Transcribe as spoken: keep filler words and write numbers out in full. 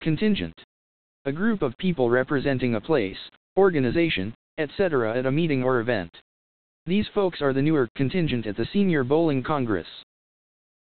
Contingent. A group of people representing a place, organization, et cetera at a meeting or event. These folks are the newer contingent at the Senior Bowling Congress.